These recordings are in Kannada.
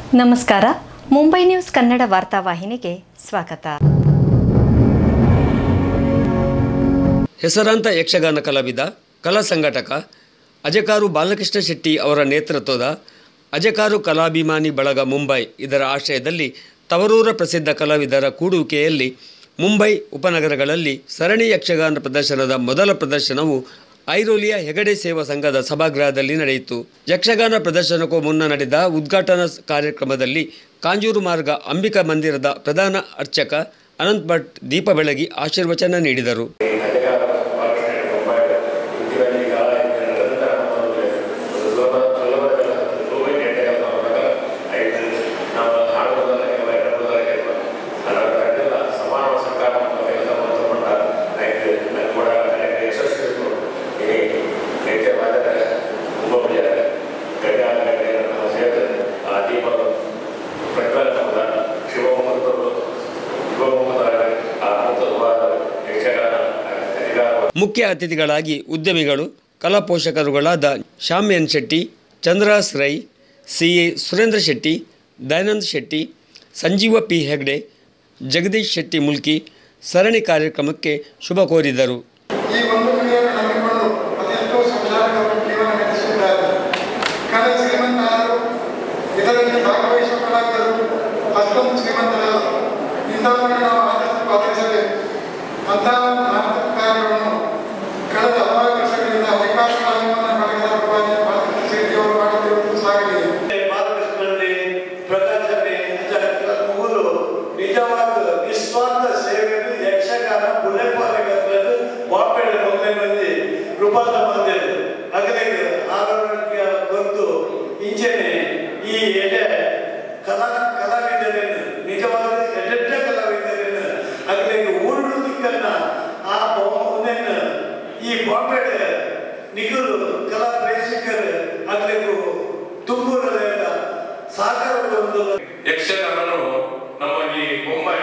ನಮಸ್ಕಾರ. ಮುಂಬೈ ನ್ಯೂಸ್ ಕನ್ನಡ ವಾರ್ತಾವಾಹಿನಿಗೆ ಸ್ವಾಗತ. ಹೆಸರಾಂತ ಯಕ್ಷಗಾನ ಕಲಾವಿದ, ಕಲಾ ಸಂಘಟಕ ಅಜಕಾರು ಬಾಲಕೃಷ್ಣ ಶೆಟ್ಟಿ ಅವರ ನೇತೃತ್ವದ ಅಜಕಾರು ಕಲಾಭಿಮಾನಿ ಬಳಗ ಮುಂಬೈ ಇದರ ಆಶ್ರಯದಲ್ಲಿ ತವರೂರ ಪ್ರಸಿದ್ಧ ಕಲಾವಿದರ ಕೂಡುವಿಕೆಯಲ್ಲಿ ಮುಂಬೈ ಉಪನಗರಗಳಲ್ಲಿ ಸರಣಿ ಯಕ್ಷಗಾನ ಪ್ರದರ್ಶನದ ಮೊದಲ ಪ್ರದರ್ಶನವು ಐರೋಲಿಯ ಹೆಗಡೆ ಸೇವಾ ಸಂಘದ ಸಭಾಗೃಹದಲ್ಲಿ ನಡೆಯಿತು. ಯಕ್ಷಗಾನ ಪ್ರದರ್ಶನಕ್ಕೂ ಮುನ್ನ ನಡೆದ ಉದ್ಘಾಟನಾ ಕಾರ್ಯಕ್ರಮದಲ್ಲಿ ಕಾಂಜೂರು ಮಾರ್ಗ ಅಂಬಿಕಾ ಮಂದಿರದ ಪ್ರಧಾನ ಅರ್ಚಕ ಅನಂತ್ ಭಟ್ ದೀಪ ಬೆಳಗಿ ಆಶೀರ್ವಚನ ನೀಡಿದರು. ಮುಖ್ಯ ಅತಿಥಿಗಳಾಗಿ ಉದ್ಯಮಿಗಳು, ಕಲಾ ಪೋಷಕರುಗಳಾದ Shyam N Shetty, Chandras Rai, CA. Surendra Shetty, Dayanand Shetty, Sanjeeva P Hegde, Jagadish Shetty Mulki ಸರಣಿ ಕಾರ್ಯಕ್ರಮಕ್ಕೆ ಶುಭ ಕೋರಿದರು. ಯಕ್ಷಗಾನನು ನಮ್ಮ ಈ ಮುಂಬೈ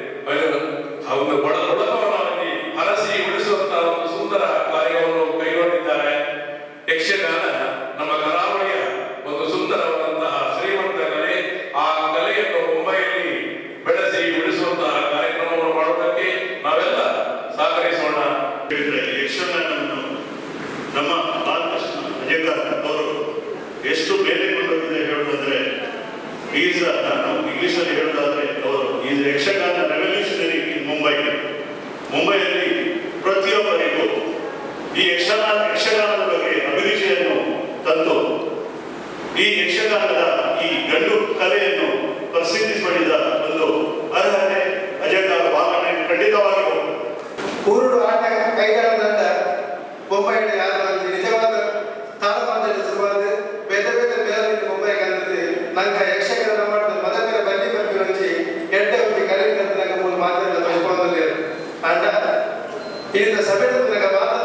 ಒಂದು ಬಡತನವಾಗಿ ಹರಸಿ ಉಳಿಸುವಂತಹ ಒಂದು ಸುಂದರ ಕಾರ್ಯವನ್ನು ಕೈಗೊಂಡಿದ್ದಾರೆ. ಯಕ್ಷಗಾನ ನಮ್ಮ ಕರಾವಳಿಯ ಒಂದು ಸುಂದರವಾದಂತಹ ಶ್ರೀಮಂತ ಕಲೆ. ಆ ಕಲೆಯನ್ನು ಮುಂಬೈಯಲ್ಲಿ ಬೆಳೆಸಿ ಉಳಿಸುವಂತಹ ಕಾರ್ಯಕ್ರಮವನ್ನು ಮಾಡುವುದಕ್ಕೆ ನಾವೆಲ್ಲ ಸಹಕರಿಸೋಣ. ಯಕ್ಷಗಾನವನ್ನು ನಮ್ಮ ಬಾಲಕೃಷ್ಣ ಅಜಕಾರ್ ಅವರು ಎಷ್ಟು ಮೇಲೆ ಕೊಂಡೋಗಿದೆ ಹೇಳುವುದಾದ್ರೆ, ಈಸ್ ನಾವು ಇಂಗ್ಲಿಷಲ್ಲಿ ಹೇಳೋದಾದ್ರೆ ಅವರು ಈಸ್ ಯಕ್ಷಗಾನ ರೆವಲ್ಯೂಷನರಿ ಇನ್ ಮುಂಬೈಯಲ್ಲಿ ಪ್ರತಿಯೊಬ್ಬರಿಗೂ ಈ ಯಕ್ಷಗಾನದ ಬಗ್ಗೆ ಅಭಿರುಚಿಯನ್ನು ತಂದು ಈ ಯಕ್ಷಗಾನದ ಈ ಗಂಡು ಕಲೆಯನ್ನು ಪ್ರಸಿದ್ಧಿಪಡಿಸಿದ ಒಂದು ಅರ್ಹತೆ ಅಜಕಾರ್ ಭಾವನೆ ಖಂಡಿತವಾಗಿಯೂ ಕೂರುಡು ಆಟ ಕೈಗಾರದಂತ ಮುಂಬೈಯಲ್ಲಿ ಯಾರು ನಿಜವಾದ ತಾಳಮಾದಲ್ಲಿ ಶುರುವಾದ ಬೇರೆ ಬೇರೆ ಬೇರೆ ಮುಂಬೈಗೆ ಅಂತದ್ದು ನಂಗೆ ಯಕ್ಷಗಾನ ಮಾಡಿದ ಮೊದಲ ಬನ್ನಿ ಬರ್ಬಿ ರುಚಿ ಎಡ್ಡೆ ಒಂದು ಕರೆಯಿಂದ ನಂಗೆ ಮೂರು ಮಾತೆಲ್ಲ ತೊಳ್ಕೊಂಡಲ್ಲಿ ಅಂಡ ಇಲ್ಲಿಂದ ಸಭೆ ಮಾತ್ರ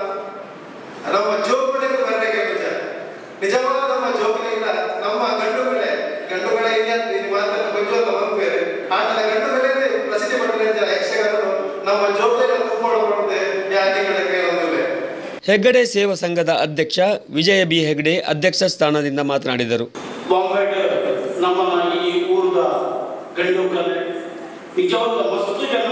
ನಮ್ಮ ಜೋಗುಳಿಗೆ ಬರಲಿಕ್ಕೆ ನಿಜವಾದ ನಮ್ಮ ಜೋಗುಳಿಂದ ನಮ್ಮ ಗಂಡುಗಳೇ ಇಲ್ಲಿ ಮಾತ್ರ ಕೊಂಚ ಬೇರೆ ಆಟದ ಗಂಡುಗಳೇ ಪ್ರಸಿದ್ಧಿ ಪಡೆದ ಯಕ್ಷಗಾನರು ನಮ್ಮ ಜೋಗುಳಿಗೆ ತುಂಬಿಕೊಳ್ಳಬಹುದು ಯಾತಿಗಳ ಕೈಯೊಂದಿವೆ. ಹೆಗ್ಗಡೆ ಸೇವಾ ಸಂಘದ ಅಧ್ಯಕ್ಷ ವಿಜಯ ಬಿ ಹೆಗ್ಡೆ ಅಧ್ಯಕ್ಷ ಸ್ಥಾನದಿಂದ ಮಾತನಾಡಿದರು. ನಮ್ಮ ಈ ಊರದ ಗಂಡು ಕಲೆ ನಿಜವಾದ ವಸ್ತು ಜನ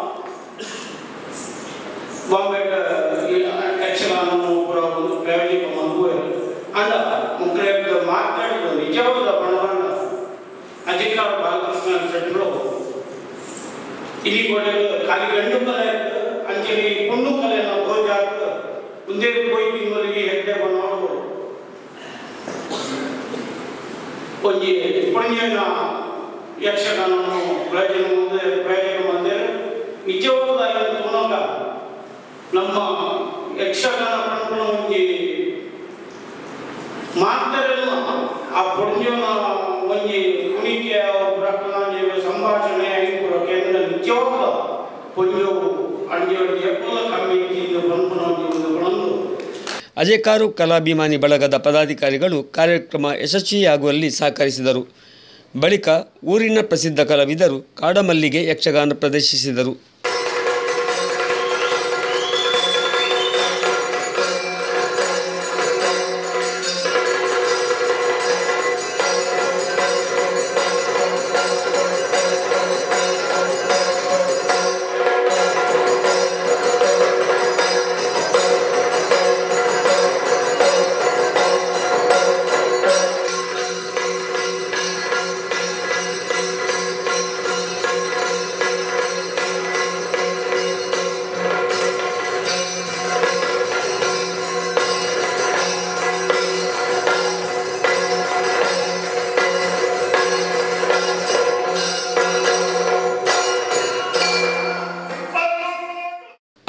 ಬಾಂಬೆ ಯಕ್ಷಗಾನವನ್ನು ಪೂರ ಒಂದು ಪ್ರಯೋಜಕ ಮಗುವೆ ಅಂಡ ಮುಖ್ಯ ಮಾತನಾಡಿದ ನಿಜವಾದ ಬಣ್ಣ ಅಜಕಾರ ಬಾಲಕೃಷ್ಣ ಶೆಟ್ಟರು ಇಲ್ಲಿ ಕೊಡಲು ಖಾಲಿ ಗಂಡು ಕಲೆ ಅಂಚಲಿ ಪುಣ್ಣು ಕಲೆಯನ್ನು ಗೋಜಾಕ ಮುಂದೆ ಹೋಗಿ ತಿಂಗಳಿಗೆ ಹೆಗ್ಡೆ ಬಂದು ಒಂದು ಪುಣ್ಯನ ಯಕ್ಷಗಾನವನ್ನು ಪ್ರಯೋಜನ ಮಂದಿರ ನಿಜವಾದ ತೋನಾಗ ನಮ್ಮ ಯಕ್ಷಗಾನ ಪಂಪನ ಒಂದು ಮಾತರೆಲ್ಲ ಆ ಪುಣ್ಯನ ಒಂದು ಕುಣಿಕೆ ಸಂಭಾಷಣೆ ಕೂಡ ಕೇಂದ್ರ ನಿಜವಾದ ಪುಣ್ಯವು ಅಂಜಿ ಎಲ್ಲ ಕಮ್ಮಿಯಿಂದ ಪಂಪನ ಒಂದು ಬಂದು ಅಜಕಾರು ಕಲಾಭಿಮಾನಿ ಬಳಗದ ಪದಾಧಿಕಾರಿಗಳು ಕಾರ್ಯಕ್ರಮ ಯಶಸ್ವಿಯಾಗುವಲ್ಲಿ ಸಹಕರಿಸಿದರು. ಬಳಿಕ ಊರಿನ ಪ್ರಸಿದ್ಧ ಕಲಾವಿದರು ಕಾಡಮಲ್ಲಿಗೆ ಯಕ್ಷಗಾನ ಪ್ರದರ್ಶಿಸಿದರು.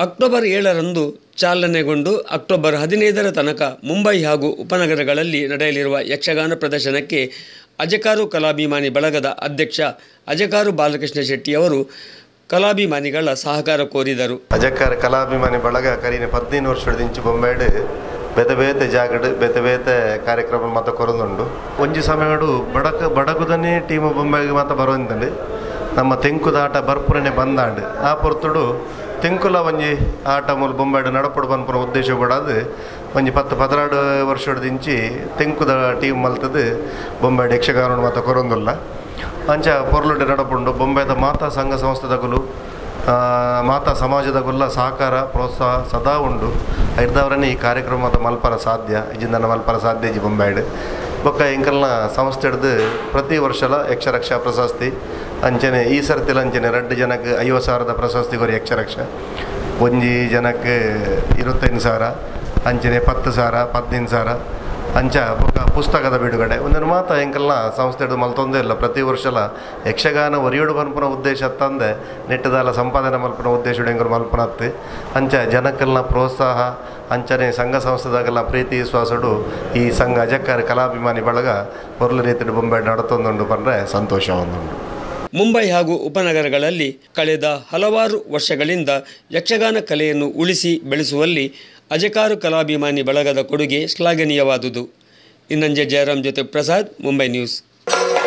ಅಕ್ಟೋಬರ್ 7ರಂದು ಚಾಲನೆಗೊಂಡು ಅಕ್ಟೋಬರ್ 15ರ ತನಕ ಮುಂಬೈ ಹಾಗೂ ಉಪನಗರಗಳಲ್ಲಿ ನಡೆಯಲಿರುವ ಯಕ್ಷಗಾನ ಪ್ರದರ್ಶನಕ್ಕೆ ಅಜಕಾರು ಕಲಾಭಿಮಾನಿ ಬಳಗದ ಅಧ್ಯಕ್ಷ ಅಜಕಾರು ಬಾಲಕೃಷ್ಣ ಶೆಟ್ಟಿಯವರು ಕಲಾಭಿಮಾನಿಗಳ ಸಹಕಾರ ಕೋರಿದರು. ಅಜಕಾರ ಕಲಾಭಿಮಾನಿ ಬಳಗ ಕರೀನೆ 15 ವರ್ಷದಿಂಚು ಬೊಂಬೆಡು ಬೇತೆ ಬೇತೆ ಜಾಗಡ್ ಬೇತೆ ಬೇತೆ ಕಾರ್ಯಕ್ರಮ ಮಾತ ಕೊರೊಂದುಂಡು. ಒಂಜಿ ಸಮಯಡು ಬಡಗುದನೇ ಟೀಮ್ ಬೊಂಬೆಗೆ ಮಾತ ಬರೋಂದುಂಡು. ನಮ್ಮ ತೆಂಕುದ ಆಟ ಬರ್ಪುರನೆ ಬಂದಾಂಡು ಆ ಪೊರ್ತುಡು ತೆಂಕುಲ ಒಂಜಿ ಆಟ ಮೂಲ ಬೊಂಬೆಡು ನಡಪಡು ಬಂದ್ಪುರ ಉದ್ದೇಶ ಕೊಡೋದು ಒಂಜಿ 10-12 ವರ್ಷದಿಂಚಿ ತೆಂಕುದ ಟೀಮ್ ಮಲ್ತದು ಬೊಂಬೆಡು ಯಕ್ಷಗಾನ ಮಾತ ಕೊರೊಂದುಲ್ಲ. ಅಂಚ ಪೊರ್ಲುಡೆ ನಡಪುಂಡು ಬೊಂಬೆದ ಮಾತಾ ಸಂಘ ಸಂಸ್ಥೆದಗುಲು ಮಾತಾ ಸಮಾಜದಗುಲ್ಲ ಸಹಕಾರ ಪ್ರೋತ್ಸಾಹ ಸದಾ ಉಂಡು. ಇರ್ದವರನ್ನೇ ಈ ಕಾರ್ಯಕ್ರಮದ ಮಲ್ಪರ ಸಾಧ್ಯ ಇಜಿಂದನ ಮಲ್ಪರ ಸಾಧ್ಯ ಇಜಿ ಬೊಂಬೆಡು ಬೊಕ್ಕ ಇಂಕಲ್ನ ಸಂಸ್ಥೆ ಹಿಡ್ದು ಪ್ರತಿ ವರ್ಷಲ ಯಕ್ಷರಕ್ಷಾ ಪ್ರಶಸ್ತಿ ಅಂಚನೆ ಈ ಸರ್ತಿಲ ಅಂಚನೆ 2 ಜನಕ್ಕೆ 50,000 ಪ್ರಶಸ್ತಿ ಕೊರಿ ಯಕ್ಷರಕ್ಷ, ಒಂಜಿ ಜನಕ್ಕೆ 25,000 ಅಂಚನೆ 10,000 15,000 ಅಂಚ ಬೊಕ್ಕ ಪುಸ್ತಕದ ಬಿಡುಗಡೆ ಒಂದನ್ನು ಮಾತ ಎಂಕಲ್ನ ಸಂಸ್ಥೆ ಹಿಡಿದು ಮಲ್ತೊಂದೇ ಇಲ್ಲ. ಪ್ರತಿ ವರ್ಷಲ ಯಕ್ಷಗಾನ ಒರಿಯೋಡು ಮಲ್ಪನ ಉದ್ದೇಶ ತಂದೆ ನೆಟ್ಟದಾಲ ಸಂಪಾದನೆ ಮಲ್ಪನ ಉದ್ದೇಶ ಹೆಂಗರು ಮಲ್ಪನತ್ತು ಅಂಚ ಜನಕ್ಕಲ್ನ ಪ್ರೋತ್ಸಾಹ ಅಂಚನೆ ಸಂಘ ಸಂಸ್ಥೆದಾಗೆಲ್ಲ ಪ್ರೀತಿ ವಿಶ್ವಾಸಡು ಈ ಸಂಘ ಅಜಕಾರ ಕಲಾಭಿಮಾನಿ ಬಳಗ ಹೊರಲ ರೀತಿಯ ಬೊಂಬೆ ನಡತೊಂದುಂಡು ಬಂದರೆ ಸಂತೋಷ ಒಂದುಂಡು. ಮುಂಬೈ ಹಾಗೂ ಉಪನಗರಗಳಲ್ಲಿ ಕಳೆದ ಹಲವಾರು ವರ್ಷಗಳಿಂದ ಯಕ್ಷಗಾನ ಕಲೆಯನ್ನು ಉಳಿಸಿ ಬೆಳೆಸುವಲ್ಲಿ ಅಜಕಾರು ಕಲಾಭಿಮಾನಿ ಬಳಗದ ಕೊಡುಗೆ ಶ್ಲಾಘನೀಯವಾದುದು. ಇನ್ನಂಜೆ ಜಯರಾಮ್ ಜೊತೆ ಪ್ರಸಾದ್, ಮುಂಬೈ ನ್ಯೂಸ್.